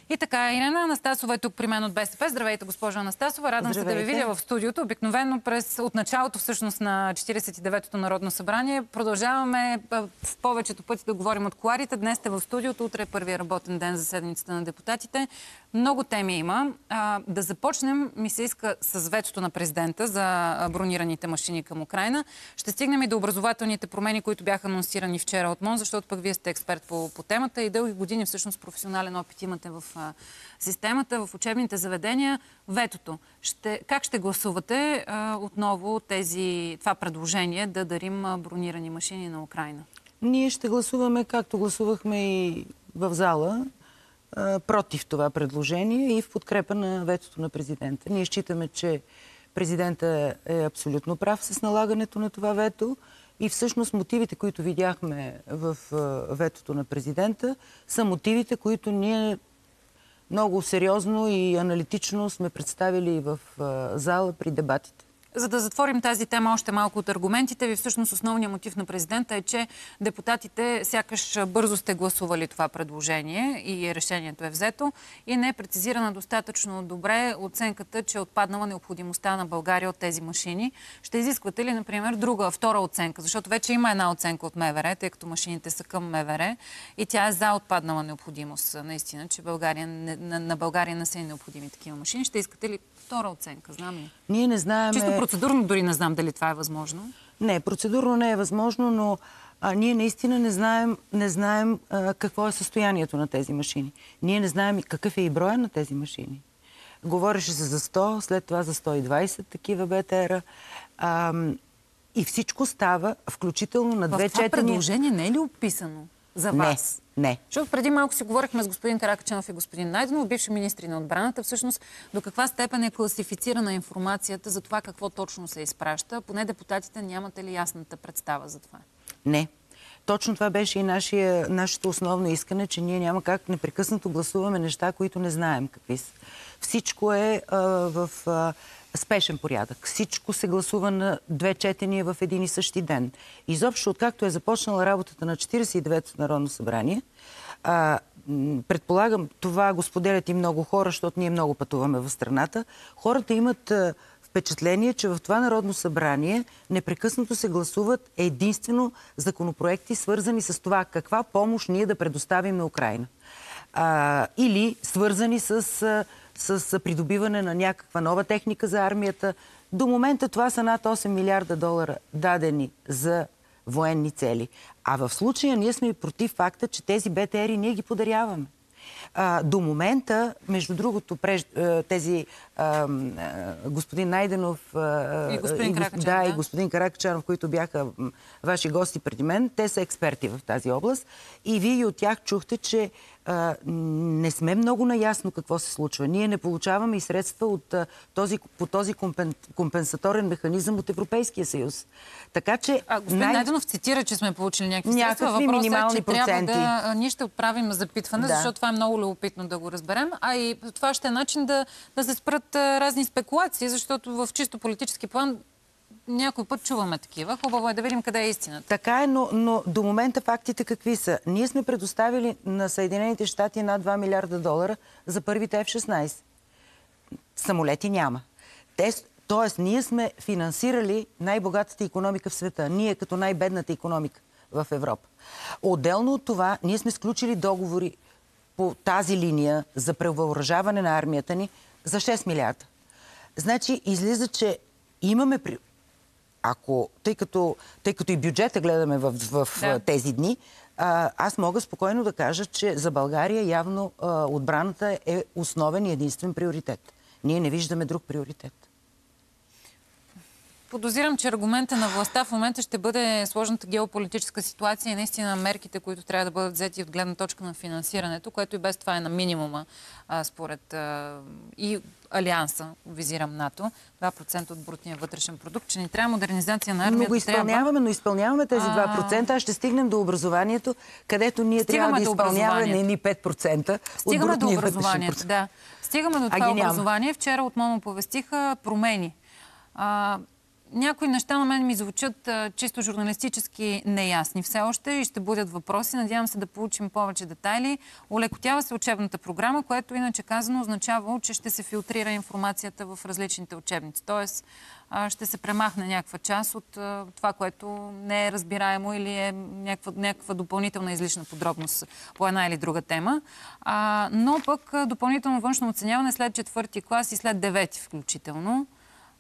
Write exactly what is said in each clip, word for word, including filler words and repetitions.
И така, Ирена Анастасова е тук при мен от БСП. Здравейте, госпожо Анастасова. Радвам се да ви видя в студиото. Обикновено през от началото всъщност на четиридесет и деветото Народно събрание продължаваме в повечето пъти да говорим от кулоарите. Днес сте в студиото, утре е първия работен ден за седмицата на депутатите. Много теми има. А, да започнем, ми се иска с ветото на президента за бронираните машини към Украйна. Ще стигнем и до образователните промени, които бяха анонсирани вчера от МОН, защото пък вие сте експерт по, по темата и дълги години всъщност професионален опит имате в а, системата, в учебните заведения. Ветото. Ще, как ще гласувате а, отново тези, това предложение да дарим а, бронирани машини на Украйна? Ние ще гласуваме, както гласувахме и в зала, а, против това предложение и в подкрепа на ветото на президента. Ние считаме, че президента е абсолютно прав с налагането на това вето. И всъщност мотивите, които видяхме в ветото на президента, са мотивите, които ние много сериозно и аналитично сме представили в зала при дебатите. За да затворим тази тема още малко от аргументите ви, всъщност основният мотив на президента е, че депутатите сякаш бързо сте гласували това предложение и решението е взето и не е прецизирана достатъчно добре оценката, че е отпаднала необходимостта на България от тези машини. Ще изисквате ли, например, друга, втора оценка? Защото вече има една оценка от МВР, тъй като машините са към МВР и тя е за отпаднала необходимост. Наистина, че България, на, на България не са и необходими такива машини. Ще искате ли втора оценка? Знам ли? Ние не знаем. Чисто процедурно дори не знам дали това е възможно. Не, процедурно не е възможно, но а, ние наистина не знаем, не знаем а, какво е състоянието на тези машини. Ние не знаем какъв е и броя на тези машини. Говореше се за сто, след това за сто и двайсет такива БТР. А, и всичко става, включително на две четения. В това предложение не е ли описано за вас? Не, не. Защото преди малко си говорихме с господин Каракачанов и господин Найденов, бивши министри на отбраната. Всъщност, до каква степен е класифицирана информацията за това какво точно се изпраща? Поне депутатите нямате ли ясната представа за това? Не. Точно това беше и нашия, нашето основно искане, че ние няма как непрекъснато гласуваме неща, които не знаем какви са. Всичко е а, в а, спешен порядък. Всичко се гласува на две четения в един и същи ден. Изобщо, откакто е започнала работата на четиридесет и деветото Народно събрание, а, предполагам, това го споделят и много хора, защото ние много пътуваме в страната, хората имат а, впечатление, че в това Народно събрание непрекъснато се гласуват единствено законопроекти, свързани с това каква помощ ние да предоставим на Украйна. А, или свързани с, с придобиване на някаква нова техника за армията. До момента това са над осем милиарда долара дадени за военни цели. А в случая ние сме и против факта, че тези БТРи ние ги подаряваме. А, до момента, между другото, преж, тези а, господин Найденов а, и господин, и, Каракачанов, да, да. и господин Каракачанов, които бяха ваши гости преди мен, те са експерти в тази област. И вие от тях чухте, че а, не сме много наясно какво се случва. Ние не получаваме и средства от, а, този, по този компен, компенсаторен механизъм от Европейския съюз. Така че... А, господин най... Найденов цитира, че сме получили някакви средства. Някакви минимални е, че проценти. Трябва да, ние ще отправим запитване, да. защото това е много любопитно да го разберем. А и това ще е начин да, да се спрат а, разни спекулации, защото в чисто политически план някой път чуваме такива. Хубаво е да видим къде е истината. Така е, но, но до момента фактите какви са? Ние сме предоставили на Съединените щати над два милиарда долара за първите Еф шестнайсет. Самолети няма. Те, тоест, ние сме финансирали най-богатата икономика в света. Ние като най-бедната икономика в Европа. Отделно от това, ние сме сключили договори по тази линия за превъоръжаване на армията ни за шест милиарда. Значи, излиза, че имаме... Ако, тъй като, тъй като и бюджета гледаме в, в да. тези дни, а, аз мога спокойно да кажа, че за България явно а, отбраната е основен и единствен приоритет. Ние не виждаме друг приоритет. Подозирам, че аргумента на властта в момента ще бъде сложната геополитическа ситуация и наистина мерките, които трябва да бъдат взети от гледна точка на финансирането, което и без това е на минимума а, според а, и Алианса, визирам НАТО, два процента от брутния вътрешен продукт, че ни трябва модернизация на армията. Но го изпълняваме, трябва... но изпълняваме тези два процента, а ще стигнем до образованието, където ние Стигаме трябва да изпълняваме не ни пет процента Стигаме от брутния до образованието, да. Стигаме до това образование. Вчера от МОН оповестиха промени. А, някои неща на мен ми звучат а, чисто журналистически неясни все още и ще будят въпроси. Надявам се да получим повече детайли. Олекотява се учебната програма, което иначе казано означава, че ще се филтрира информацията в различните учебници. Тоест а, ще се премахне някаква част от а, това, което не е разбираемо или е някаква, някаква допълнителна излишна подробност по една или друга тема. А, но пък а, допълнително външно оценяване след четвърти клас и след девети включително.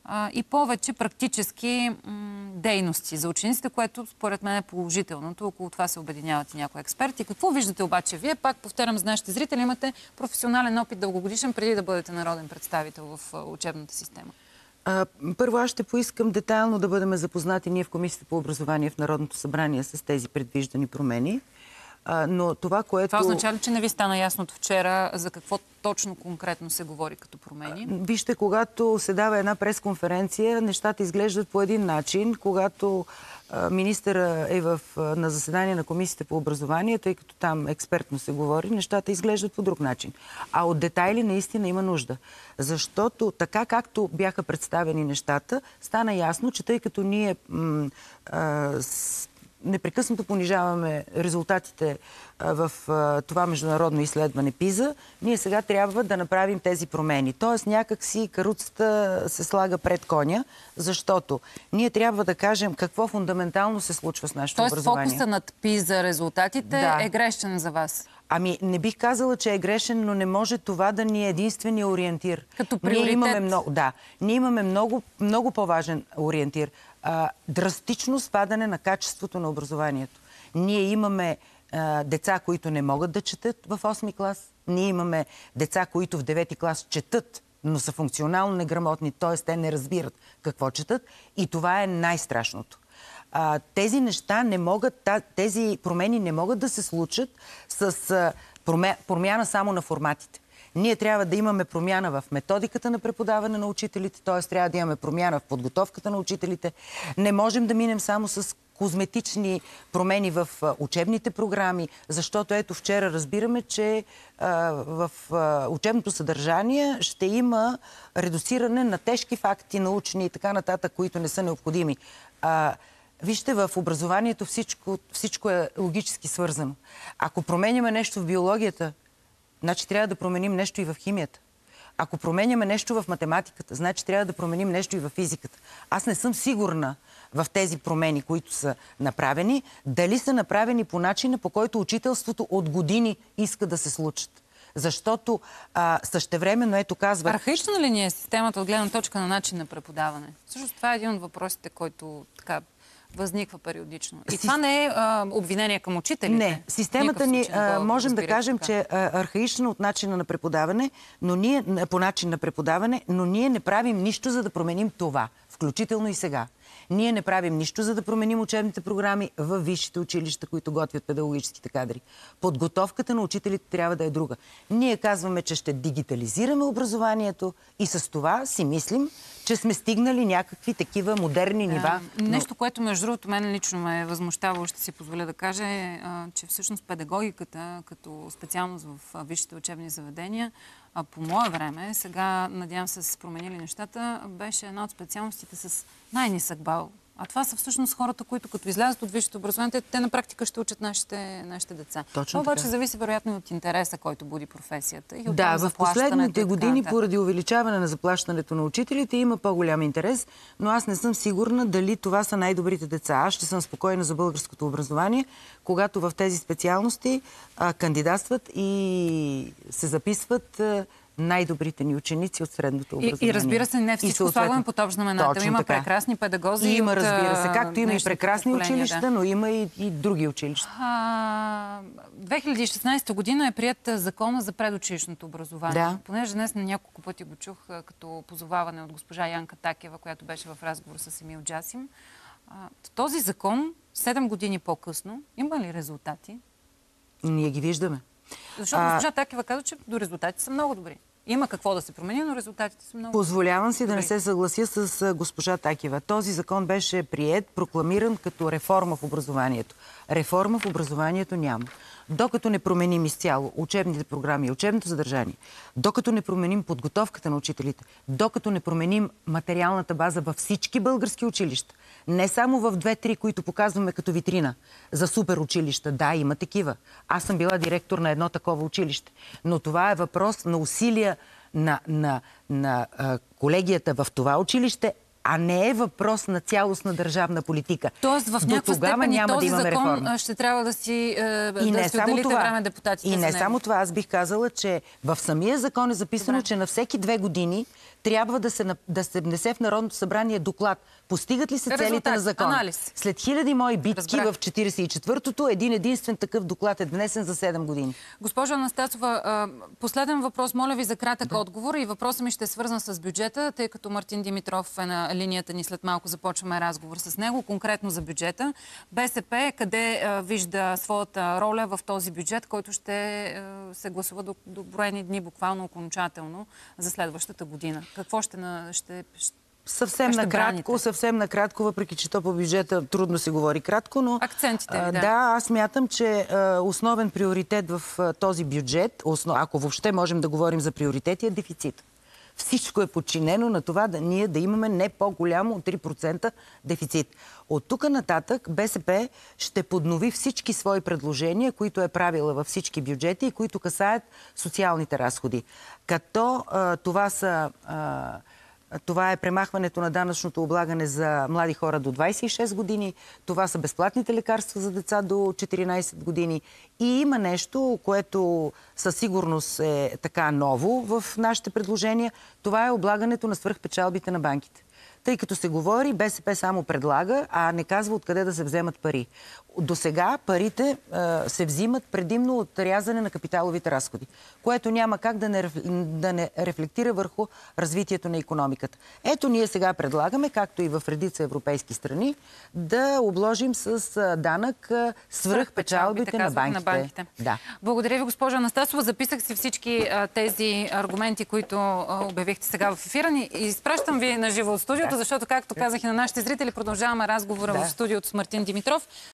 И повече практически дейности за учениците, което според мен е положителното. Около това се обединяват и някои експерти. Какво виждате обаче вие? Пак повтарям за нашите зрители, имате професионален опит дългогодишен преди да бъдете народен представител в учебната система. А, първо аз ще поискам детайлно да бъдем запознати ние в Комисията по образование в Народното събрание с тези предвиждани промени. А, но това, което... Това означава ли, че не ви стана ясното вчера за какво точно конкретно се говори като промени? Вижте, когато се дава една пресконференция, нещата изглеждат по един начин. Когато а, министъра е в, а, на заседание на Комисията по образование, тъй като там експертно се говори, нещата изглеждат по друг начин. А от детайли наистина има нужда. Защото така както бяха представени нещата, стана ясно, че тъй като ние м, а, с, непрекъснато понижаваме резултатите в това международно изследване ПИЗа, ние сега трябва да направим тези промени. Тоест някак си каруцата се слага пред коня, защото ние трябва да кажем какво фундаментално се случва с нашето Тоест, образование. Тоест фокуса над ПИЗа резултатите да. е грешен за вас? Ами, не бих казала, че е грешен, но не може това да ни е единствения ориентир. Като приоритет? Ние имаме много, да, ние имаме много, много по-важен ориентир. А, драстично спадане на качеството на образованието. Ние имаме а, деца, които не могат да четат в осми клас. Ние имаме деца, които в девети клас четат, но са функционално неграмотни, т.е. те не разбират какво четат. И това е най-страшното. А, тези неща не могат, тези промени не могат да се случат с а, промяна само на форматите. Ние трябва да имаме промяна в методиката на преподаване на учителите, т.е. трябва да имаме промяна в подготовката на учителите. Не можем да минем само с козметични промени в учебните програми, защото ето вчера разбираме, че а, в а, учебното съдържание ще има редуциране на тежки факти, научни и така нататък, които не са необходими. А, Вижте, в образованието всичко, всичко е логически свързано. Ако променяме нещо в биологията, значи трябва да променим нещо и в химията. Ако променяме нещо в математиката, значи трябва да променим нещо и в физиката. Аз не съм сигурна в тези промени, които са направени, дали са направени по начина, по който учителството от години иска да се случат. Защото а, същевременно, ето казва... Архаична ли ни е системата от гледна точка на начин на преподаване? Всъщност това е един от въпросите, който така възниква периодично. И Си... това не е а, обвинение към учителите. Не. Системата ни, а, можем да кажем, така. че е архаична от начина на преподаване, но ние, по начин на преподаване, но ние не правим нищо, за да променим това. Включително и сега. Ние не правим нищо, за да променим учебните програми в висшите училища, които готвят педагогическите кадри. Подготовката на учителите трябва да е друга. Ние казваме, че ще дигитализираме образованието и с това си мислим, че сме стигнали някакви такива модерни нива. А, нещо, което между другото мен лично ме е възмущавало, ще си позволя да кажа, е, а, че всъщност педагогиката като специалност в висшите учебни заведения, а по мое време, сега надявам се да се променили нещата, беше една от специалностите с най-нисък бал. А това са всъщност хората, които като излязат от висшето образование, те, те на практика ще учат нашите, нашите деца. Точно това обаче така. Зависи вероятно и от интереса, който буди професията. И от да, в последните години, така, поради увеличаване на заплащането на учителите, има по-голям интерес, но аз не съм сигурна дали това са най-добрите деца. Аз ще съм спокойна за българското образование, когато в тези специалности а, кандидатстват и се записват а, най-добрите ни ученици от средното образование. И, и разбира се, не всичко слагаме под общ знаменател. Има така. прекрасни педагози. Има, от, разбира се. Както има и прекрасни училища, да. но има и, и други училища. А, две хиляди и шестнадесета година е приет закона за предучилищното образование. Да. Понеже днес на няколко пъти го чух като позоваване от госпожа Янка Такева, която беше в разговор с Емил Джасим. А, този закон, седем години по-късно, има ли резултати? Ние ги виждаме. Защото госпожа Такева каза, че до резултатите са много добри. Има какво да се промени, но резултатите са много... Позволявам си добри. да не се съглася с госпожа Такева. Този закон беше приет, прокламиран като реформа в образованието. Реформа в образованието няма. Докато не променим изцяло учебните програми и учебното съдържание, докато не променим подготовката на учителите, докато не променим материалната база във всички български училища, не само в две-три, които показваме като витрина за супер училища. Да, има такива. Аз съм била директор на едно такова училище. Но това е въпрос на усилия на, на, на а, колегията в това училище, а не е въпрос на цялостна държавна политика. Тоест в някаква степен и този да закон реформа. Ще трябва да си, е, и да не си отделите това. време депутатите. И не за само това. Аз бих казала, че в самия закон е записано, Добре. че на всеки две години трябва да се, да се внесе в Народното събрание доклад. Постигат ли се целите Резултат, на закона? анализ. След хиляди мои битки Разбрах. в четиридесет и четвъртото, един единствен такъв доклад е внесен за седем години. Госпожо Анастасова, последен въпрос. Моля ви за кратък да. отговор и въпросът ми ще е свързан с бюджета, тъй като Мартин Димитров е на линията ни, след малко започваме разговор с него, конкретно за бюджета. БСП къде а, вижда своята роля в този бюджет, който ще а, се гласува до, до броени дни, буквално окончателно за следващата година? Какво ще... На, ще, ще Съвсем накратко, съвсем накратко, въпреки че то по бюджета трудно се говори кратко, но... Акцентите ви, да. Да, аз мятам, че а, основен приоритет в а, този бюджет, основ, ако въобще можем да говорим за приоритети, е дефицит. Всичко е подчинено на това да ние да имаме не по-голямо от три процента дефицит. От тук нататък БСП ще поднови всички свои предложения, които е правила във всички бюджети и които касаят социалните разходи. Като а, това са... А, Това е премахването на данъчното облагане за млади хора до двадесет и шест години. Това са безплатните лекарства за деца до четиринадесет години. И има нещо, което със сигурност е така ново в нашите предложения. Това е облагането на свръхпечалбите на банките. Тъй като се говори, БСП само предлага, а не казва откъде да се вземат пари. До сега парите а, се взимат предимно от рязане на капиталовите разходи, което няма как да не, да не рефлектира върху развитието на икономиката. Ето ние сега предлагаме, както и в редица европейски страни, да обложим с а, данък а, свръхпечалбите на банките. на банките. Да. Благодаря ви, госпожа Анастасова. Записах си всички а, тези аргументи, които а, обявихте сега в ефира ни. Изпращам ви на живо от студиото, да. защото, както казах и на нашите зрители, продължаваме разговора да. в студиото с Мартин Димитров.